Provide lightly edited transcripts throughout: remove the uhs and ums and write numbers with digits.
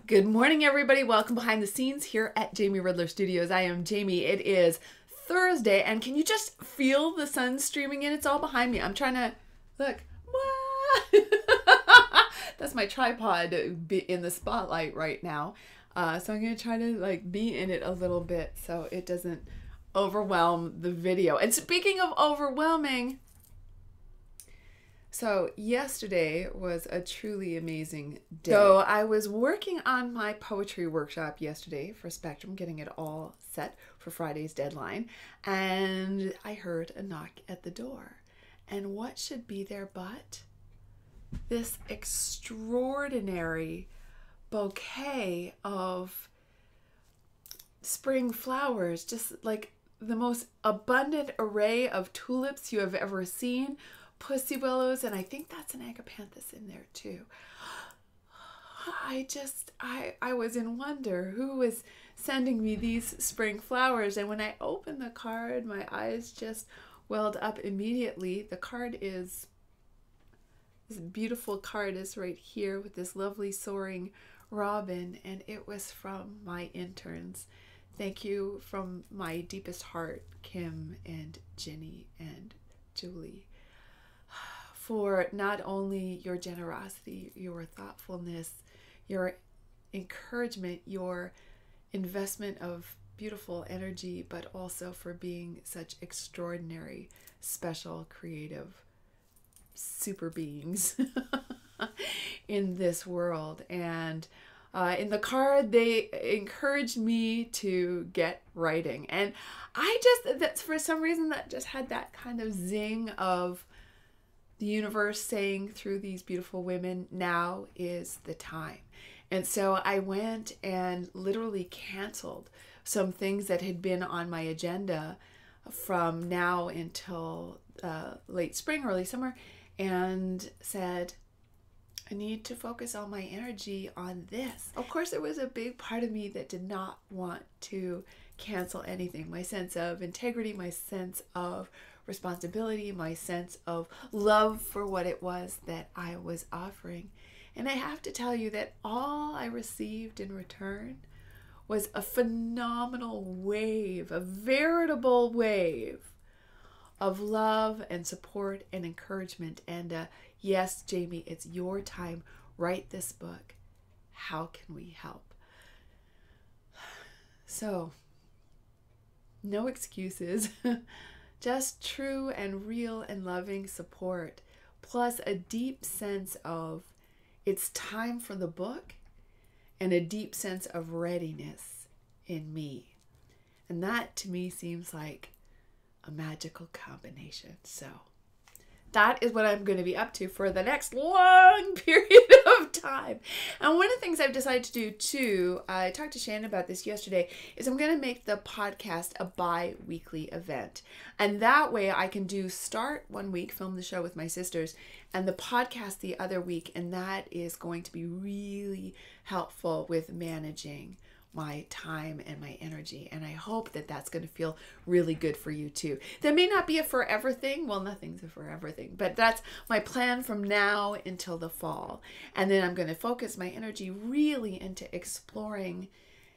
Good morning, everybody. Welcome behind the scenes here at Jamie Ridler Studios. I am Jamie. It is Thursday, and can you just feel the sun streaming in? It's all behind me. I'm trying to look. That's my tripod in the spotlight right now. So I'm going to try to be in it a little bit so it doesn't overwhelm the video. And speaking of overwhelming, so yesterday was a truly amazing day. So I was working on my poetry workshop yesterday for Spectrum, getting it all set for Friday's deadline. And I heard a knock at the door. And what should be there but this extraordinary bouquet of spring flowers, just like the most abundant array of tulips you have ever seen. Pussy willows, and I think that's an agapanthus in there too. I was in wonder who was sending me these spring flowers, and when I opened the card, my eyes just welled up immediately. The card is, this beautiful card is right here with this lovely soaring robin, and it was from my interns. Thank you from my deepest heart, Kim and Ginny and Julie, for not only your generosity, your thoughtfulness, your encouragement, your investment of beautiful energy, but also for being such extraordinary, special, creative super beings in this world. And in the card, they encouraged me to get writing. And that's for some reason that just had that kind of zing of the universe saying through these beautiful women, now is the time. And so I went and literally canceled some things that had been on my agenda from now until late spring, early summer, and said, I need to focus all my energy on this. Of course, there was a big part of me that did not want to cancel anything. My sense of integrity, my sense of responsibility, my sense of love for what it was that I was offering. And I have to tell you that all I received in return was a phenomenal wave, a veritable wave of love and support and encouragement. And yes, Jamie, it's your time. Write this book. How can we help? So, no excuses. Just true and real and loving support, plus a deep sense of it's time for the book and a deep sense of readiness in me. And that to me seems like a magical combination. So that is what I'm going to be up to for the next long period of time. And one of the things I've decided to do too, I talked to Shannon about this yesterday, is I'm going to make the podcast a bi-weekly event. And that way I can start one week, film the show with my sisters, and the podcast the other week. And that is going to be really helpful with managing my time and my energy. And I hope that that's going to feel really good for you too. That may not be a forever thing. Well, nothing's a forever thing, but that's my plan from now until the fall. And then I'm going to focus my energy really into exploring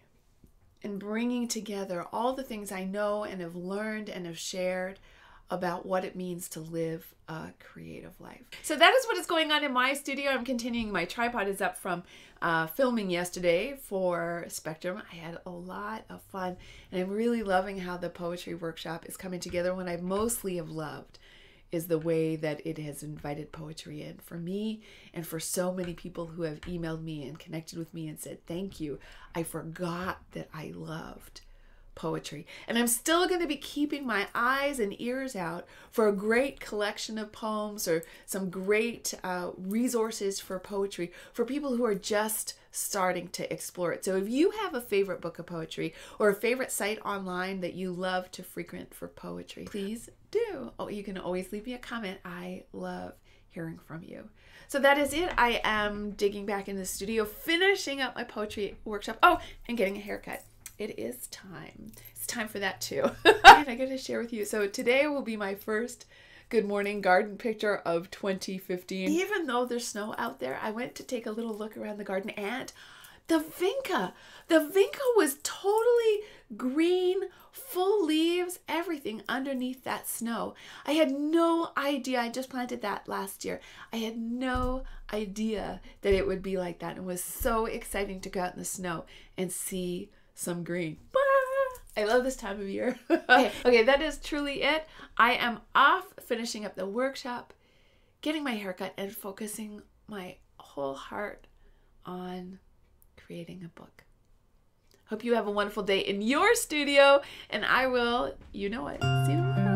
and bringing together all the things I know and have learned and have shared about what it means to live a creative life. So that is what is going on in my studio. I'm continuing. My tripod is up from filming yesterday for Spectrum. I had a lot of fun, and I'm really loving how the poetry workshop is coming together. What I mostly have loved is the way that it has invited poetry in for me and for so many people who have emailed me and connected with me and said, thank you. I forgot that I loved poetry. And I'm still going to be keeping my eyes and ears out for a great collection of poems or some great resources for poetry for people who are just starting to explore it. So if you have a favorite book of poetry or a favorite site online that you love to frequent for poetry, please do. Oh, you can always leave me a comment. I love hearing from you. So that is it. I am digging back in the studio, finishing up my poetry workshop. Oh, and getting a haircut. It is time. It's time for that too. And I got to share with you. So today will be my first Good Morning Garden picture of 2015. Even though there's snow out there, I went to take a little look around the garden and The vinca. The vinca was totally green, full leaves, everything underneath that snow. I had no idea. I just planted that last year. I had no idea that it would be like that. It was so exciting to go out in the snow and see some green. I love this time of year. Okay, that is truly it. I am off finishing up the workshop, getting my haircut, and focusing my whole heart on creating a book. Hope you have a wonderful day in your studio, and I will, you know it, see you tomorrow.